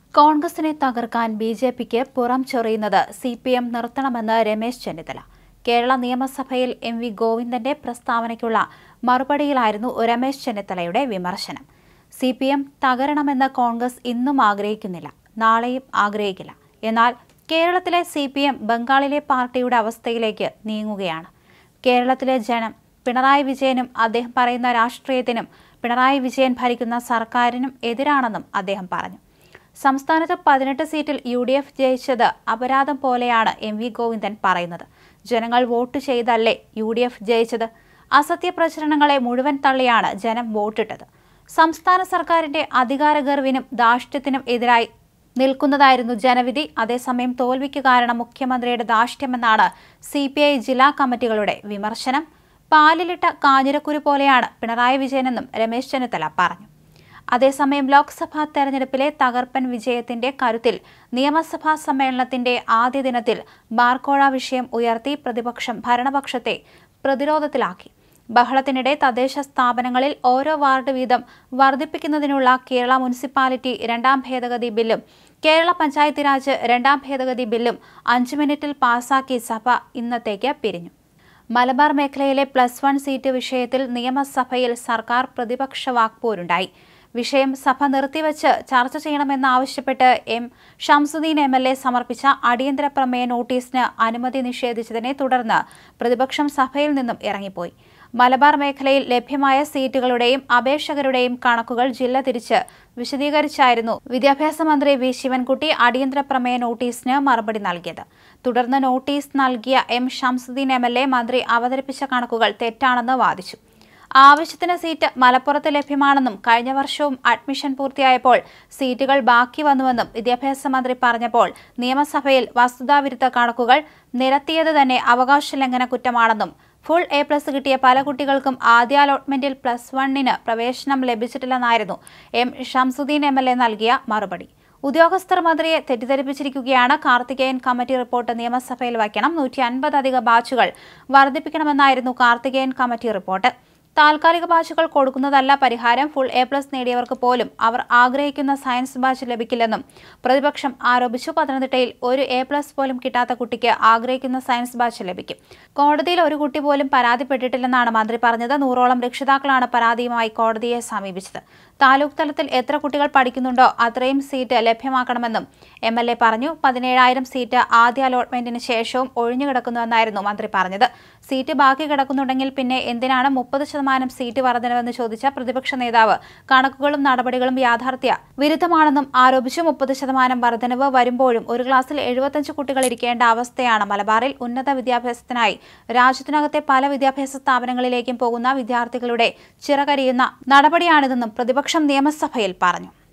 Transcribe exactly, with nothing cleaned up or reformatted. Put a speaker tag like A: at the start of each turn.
A: കോൺഗ്രസിനെ തകർക്കാൻ B J പിക്ക് പുറം ചൊറിയുന്നത് സി പി എം നിർത്തണമെന്ന് രമേശ് ചെന്നിത്തല. കേരള നിയമസഭയിൽ എം വി ഗോവിന്ദന്റെ പ്രസ്താവനയ്ക്കുള്ള മറുപടിയിലായിരുന്നു രമേശ് ചെന്നിത്തലയുടെ വിമർശനം. സി പി എം തകരണമെന്ന് കോൺഗ്രസ് ഇന്നും ആഗ്രഹിക്കുന്നില്ല, നാളെയും ആഗ്രഹിക്കില്ല. എന്നാൽ കേരളത്തിലെ സി പി എം ബംഗാളിലെ പാർട്ടിയുടെ അവസ്ഥയിലേക്ക് നീങ്ങുകയാണ്. കേരളത്തിലെ ജനം പിണറായി വിജയനും അദ്ദേഹം പറയുന്ന രാഷ്ട്രീയത്തിനും പിണറായി വിജയൻ ഭരിക്കുന്ന സർക്കാരിനും എതിരാണെന്നും അദ്ദേഹം പറഞ്ഞു. സംസ്ഥാനത്ത് പതിനെട്ട് സീറ്റിൽ യു ഡി എഫ് ജയിച്ചത് അപരാധം പോലെയാണ് എം വി ഗോവിന്ദൻ പറയുന്നത്. ജനങ്ങൾ വോട്ട് ചെയ്തല്ലേ യു ഡി എഫ് ജയിച്ചത്? അസത്യ പ്രചരണങ്ങളെ മുഴുവൻ തള്ളിയാണ് ജനം വോട്ടിട്ടത്. സംസ്ഥാന സർക്കാരിന്റെ അധികാരഗർവിനും ധാർഷ്ട്യത്തിനും എതിരായി നിൽക്കുന്നതായിരുന്നു ജനവിധി. അതേസമയം തോൽവിക്ക് കാരണം മുഖ്യമന്ത്രിയുടെ ധാർഷ്ട്യമെന്നാണ് സി പി ഐ ജില്ലാ കമ്മിറ്റികളുടെ വിമർശനം. പാലിലിട്ട കാഞ്ഞിരക്കുരു പോലെയാണ് പിണറായി വിജയനെന്നും രമേശ് ചെന്നിത്തല പറഞ്ഞു. അതേസമയം ലോക്സഭാ തെരഞ്ഞെടുപ്പിലെ തകർപ്പൻ വിജയത്തിന്റെ കരുത്തിൽ നിയമസഭാ സമ്മേളനത്തിന്റെ ആദ്യ ദിനത്തിൽ ബാർക്കോഴ വിഷയം ഉയർത്തി പ്രതിപക്ഷം ഭരണപക്ഷത്തെ പ്രതിരോധത്തിലാക്കി. ബഹളത്തിനിടെ തദ്ദേശ സ്ഥാപനങ്ങളിൽ ഓരോ വാർഡ് വീതം വർദ്ധിപ്പിക്കുന്നതിനുള്ള കേരള മുനിസിപ്പാലിറ്റി രണ്ടാം ഭേദഗതി ബില്ലും കേരള പഞ്ചായത്ത് രാജ് രണ്ടാം ഭേദഗതി ബില്ലും അഞ്ചു മിനിറ്റിൽ പാസാക്കി സഭ ഇന്നത്തേക്ക് പിരിഞ്ഞു. മലബാർ മേഖലയിലെ പ്ലസ് വൺ സീറ്റ് വിഷയത്തിൽ നിയമസഭയിൽ സർക്കാർ പ്രതിപക്ഷ വാക്പോരുണ്ടായി. വിഷയം സഭ നിർത്തിവച്ച് ചർച്ച ചെയ്യണമെന്നാവശ്യപ്പെട്ട് M Shamsuddin M L A സമർപ്പിച്ച അടിയന്തര പ്രമേയ നോട്ടീസിന് അനുമതി നിഷേധിച്ചതിനെ തുടർന്ന് പ്രതിപക്ഷം സഭയിൽ നിന്നും ഇറങ്ങിപ്പോയി. മലബാർ മേഖലയിൽ ലഭ്യമായ സീറ്റുകളുടെയും അപേക്ഷകരുടെയും കണക്കുകൾ ജില്ല തിരിച്ച് വിശദീകരിച്ചായിരുന്നു വിദ്യാഭ്യാസ മന്ത്രി വി ശിവൻകുട്ടി അടിയന്തര പ്രമേയ നോട്ടീസിന് മറുപടി നൽകിയത്. തുടർന്ന് നോട്ടീസ് നൽകിയ M Shamsuddin M L A മന്ത്രി അവതരിപ്പിച്ച കണക്കുകൾ തെറ്റാണെന്ന് വാദിച്ചു. ആവശ്യത്തിന് സീറ്റ് മലപ്പുറത്ത് ലഭ്യമാണെന്നും കഴിഞ്ഞ വർഷവും അഡ്മിഷൻ പൂർത്തിയായപ്പോൾ സീറ്റുകൾ ബാക്കി വന്നുവെന്നും വിദ്യാഭ്യാസ മന്ത്രി പറഞ്ഞപ്പോൾ നിയമസഭയിൽ വസ്തുതാവിരുദ്ധ കണക്കുകൾ നിരത്തിയത് തന്നെ അവകാശ ലംഘന കുറ്റമാണെന്നും ഫുൾ എ പ്ലസ് കിട്ടിയ പല കുട്ടികൾക്കും ആദ്യ അലോട്ട്മെന്റിൽ പ്ലസ് വണ്ണിന് പ്രവേശനം ലഭിച്ചിട്ടില്ലെന്നായിരുന്നു M Shamsuddin M L A നൽകിയ മറുപടി. ഉദ്യോഗസ്ഥർ മന്ത്രിയെ തെറ്റിദ്ധരിപ്പിച്ചിരിക്കുകയാണ്. കാർത്തികേയൻ കമ്മിറ്റി റിപ്പോർട്ട് നിയമസഭയിൽ വയ്ക്കണം. നൂറ്റി അൻപത് അധിക ബാച്ചുകൾ വർദ്ധിപ്പിക്കണമെന്നായിരുന്നു കാർത്തികേയൻ കമ്മിറ്റി റിപ്പോർട്ട്. താൽക്കാലിക ബാച്ചുകൾ കൊടുക്കുന്നതല്ല പരിഹാരം. ഫുൾ എ പ്ലസ് നേടിയവർക്ക് പോലും അവർ ആഗ്രഹിക്കുന്ന സയൻസ് ബാച്ച് ലഭിക്കില്ലെന്നും പ്രതിപക്ഷം ആരോപിച്ചു. പത്തനംതിട്ടയിൽ ഒരു എ പ്ലസ് പോലും കിട്ടാത്ത കുട്ടിക്ക് ആഗ്രഹിക്കുന്ന സയൻസ് ബാച്ച് ലഭിക്കും. കോടതിയിൽ ഒരു കുട്ടി പോലും പരാതിപ്പെട്ടിട്ടില്ലെന്നാണ് മന്ത്രി പറഞ്ഞത്. നൂറോളം രക്ഷിതാക്കളാണ് പരാതിയുമായി കോടതിയെ സമീപിച്ചത്. താലൂക്ക് തലത്തിൽ എത്ര കുട്ടികൾ പഠിക്കുന്നുണ്ടോ അത്രയും സീറ്റ് ലഭ്യമാക്കണമെന്നും എം എൽ എ പറഞ്ഞു. പതിനേഴായിരം സീറ്റ് ആദ്യ അലോട്ട്മെന്റിന് ശേഷവും ഒഴിഞ്ഞുകിടക്കുന്നുവെന്നായിരുന്നു മന്ത്രി പറഞ്ഞത്. സീറ്റ് ബാക്കി കിടക്കുന്നുണ്ടെങ്കിൽ പിന്നെ എന്തിനാണ് മുപ്പത് ശതമാനം സീറ്റ് വർധനവെന്ന് ചോദിച്ച പ്രതിപക്ഷ നേതാവ് കണക്കുകളും നടപടികളും യാഥാർത്ഥ്യ വിരുദ്ധമാണെന്നും ആരോപിച്ചു. മുപ്പത് ശതമാനം വർധനവ് വരുമ്പോഴും ഒരു ക്ലാസ്സിൽ എഴുപത്തഞ്ച് കുട്ടികൾ ഇരിക്കേണ്ട അവസ്ഥയാണ് മലബാറിൽ. ഉന്നത വിദ്യാഭ്യാസത്തിനായി രാജ്യത്തിനകത്തെ പല വിദ്യാഭ്യാസ സ്ഥാപനങ്ങളിലേക്കും പോകുന്ന വിദ്യാർത്ഥികളുടെ ചിറകരിയുന്ന നടപടിയാണിതെന്നും പ്രതിപക്ഷം നിയമസഭയിൽ പറഞ്ഞു.